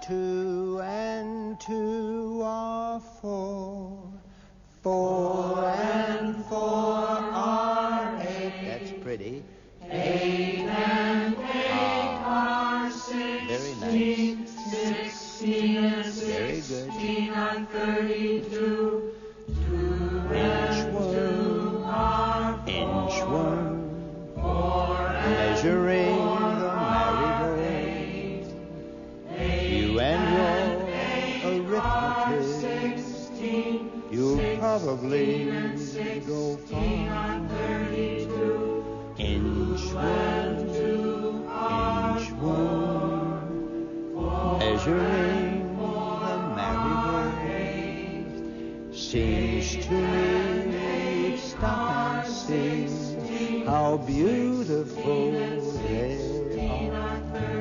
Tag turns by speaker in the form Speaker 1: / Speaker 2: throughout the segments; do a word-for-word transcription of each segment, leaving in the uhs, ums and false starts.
Speaker 1: Two and two are four. Four and four are eight. That's pretty.
Speaker 2: Eight and eight are sixteen.
Speaker 1: Very nice.
Speaker 2: Sixteen and
Speaker 1: Very good.
Speaker 2: sixteen are thirty-two. Two and two are four.
Speaker 1: Inchworm.
Speaker 2: Four and
Speaker 1: Measuring
Speaker 2: four
Speaker 1: the
Speaker 2: are
Speaker 1: marigolds.
Speaker 2: eight.
Speaker 1: You and your
Speaker 2: Are
Speaker 1: arithmetic.
Speaker 2: sixteen.
Speaker 1: You'll probably
Speaker 2: Sixteen and
Speaker 1: go
Speaker 2: sixteen
Speaker 1: far.
Speaker 2: are thirty-two.
Speaker 1: Inchworm.
Speaker 2: Two are
Speaker 1: Inchworm. Measuring the marigolds. Seems to me, stop and see how beautiful they are.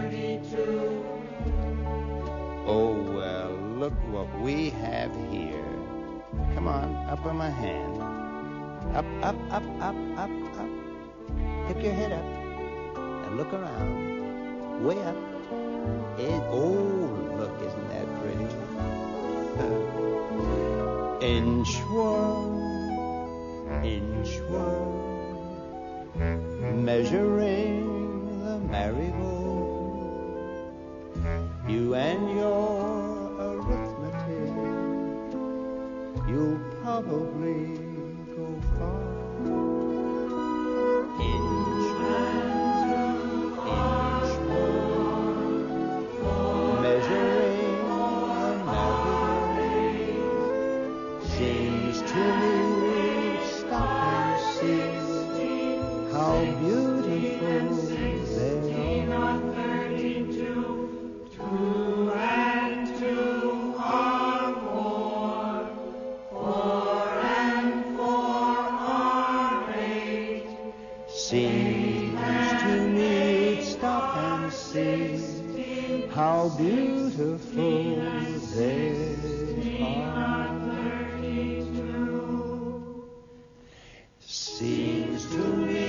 Speaker 1: Oh, well, look what we have here. Come on, up on my hand. Up, up, up, up, up, up. Tip your head up and look around. Way up. It, oh, look, isn't that pretty? Inchworm, inchworm, measuring the marigold. You and your arithmetic, you'll probably go far. Inchworm, inchworm, measuring the marigold. Seems to me, stop and see how beautiful they are.
Speaker 2: Two and two are four. Four and four are eight.
Speaker 1: Seems to me, stop and see how beautiful they are. Seems to me